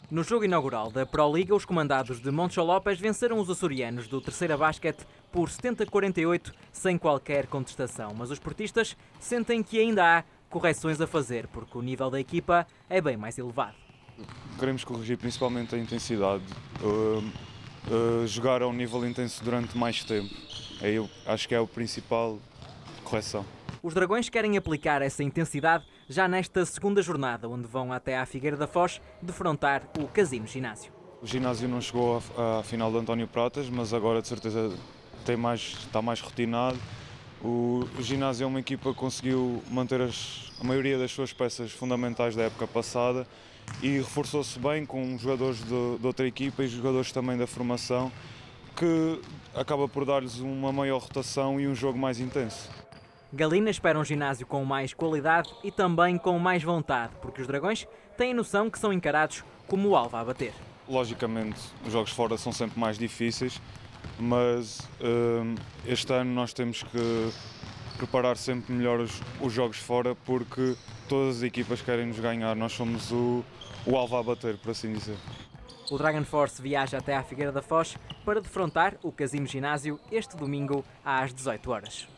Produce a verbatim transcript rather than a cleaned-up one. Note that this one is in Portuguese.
No jogo inaugural da Pro Liga, os comandados de Montijo López venceram os açorianos do Terceira Basket por setenta a quarenta e oito, sem qualquer contestação. Mas os portistas sentem que ainda há correções a fazer, porque o nível da equipa é bem mais elevado. Queremos corrigir principalmente a intensidade, uh, uh, jogar a um nível intenso durante mais tempo. Eu acho que é a principal correção. Os Dragões querem aplicar essa intensidade já nesta segunda jornada, onde vão até à Figueira da Foz defrontar o Casino Ginásio. O ginásio não chegou à, à final de António Pratas, mas agora de certeza tem mais, está mais rotinado. O, o ginásio é uma equipa que conseguiu manter as, a maioria das suas peças fundamentais da época passada e reforçou-se bem com jogadores de, de outra equipa e jogadores também da formação, que acaba por dar-lhes uma maior rotação e um jogo mais intenso. Galina espera um ginásio com mais qualidade e também com mais vontade, porque os Dragões têm noção que são encarados como o alvo a bater. Logicamente, os jogos fora são sempre mais difíceis, mas uh, este ano nós temos que preparar sempre melhor os, os jogos fora, porque todas as equipas querem nos ganhar, nós somos o, o alvo a bater, por assim dizer. O Dragon Force viaja até à Figueira da Foz para defrontar o Casino Ginásio este domingo às dezoito horas.